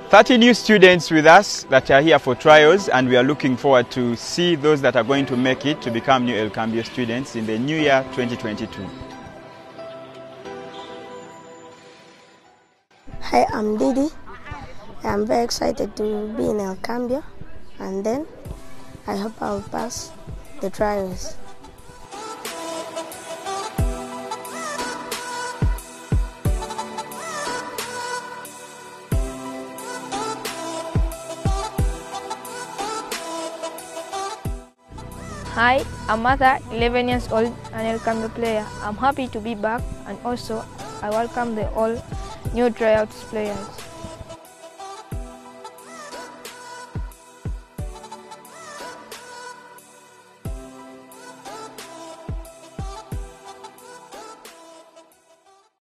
30 new students with us that are here for trials, and we are looking forward to see those that are going to make it to become new El Cambio students in the new year 2022. Hi, I'm Didi. I'm very excited to be in El Cambio, and then I hope I'll pass the trials. Hi, I'm Martha, 11 years old, an El Cambio player. I'm happy to be back, and also I welcome the all new tryouts players.